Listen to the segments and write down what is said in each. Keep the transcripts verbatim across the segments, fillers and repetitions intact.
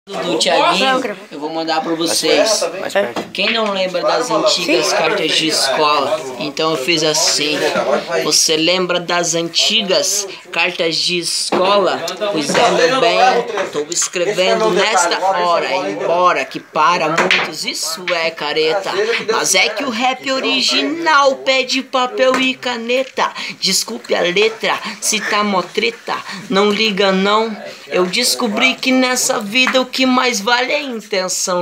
Do Thiaguinho, eu vou mandar pra vocês. Quem não lembra das antigas cartas de escola? Então eu fiz assim. Você lembra das antigas cartas de escola? Pois é, meu bem, tô escrevendo nesta hora. Embora que para muitos isso é careta, mas é que o rap original pede papel e caneta. Desculpe a letra, se tá mó treta, não liga não. Eu descobri que nessa vida o que mais vale é a intenção.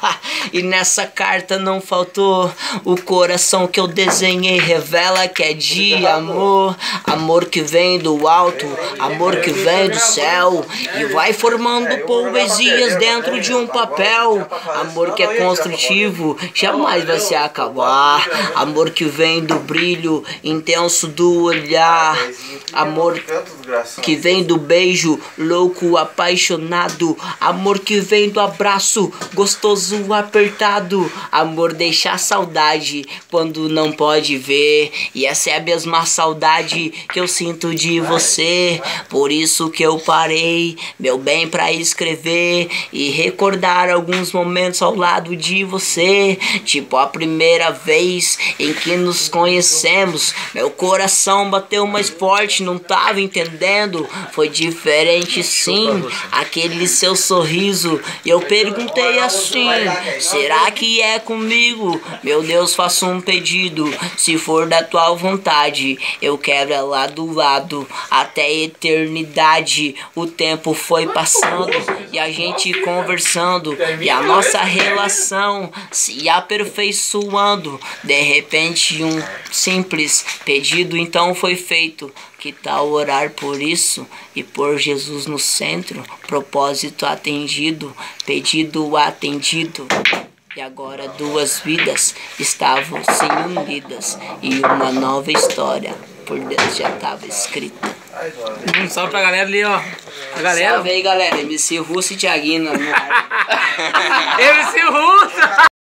E nessa carta não faltou o coração que eu desenhei, revela que é de amor. Amor que vem do alto, amor que vem do céu, e vai formando poesias dentro de um papel. Amor que é construtivo, jamais vai se acabar. Amor que vem do brilho intenso do olhar. Amor que vem do beijo louco, apaixonado. Amor que vem do abraço gostoso, apertado. Amor deixa saudade quando não pode ver, e essa é a mesma saudade que eu sinto de você. Por isso que eu parei, meu bem, pra escrever e recordar alguns momentos ao lado de você. Tipo a primeira vez em que nos conhecemos, meu coração bateu mais forte, não tava entendendo. Foi diferente sim, aquele seu sorriso. E eu perguntei assim: será que é comigo? Meu Deus, faço um pedido. Se for da tua vontade, eu quero ela do lado até a eternidade. O tempo foi passando e a gente conversando, e a nossa relação se aperfeiçoando. De repente um simples pedido então foi feito. Que tal orar por isso e pôr Jesus no centro? Propósito atendido, pedido atendido. E agora duas vidas estavam se unidas e uma nova história por Deus já estava escrita. Um salve pra galera ali, ó. A galera. Salve aí, galera. M C Russo e Thiaguinho. M C Russo!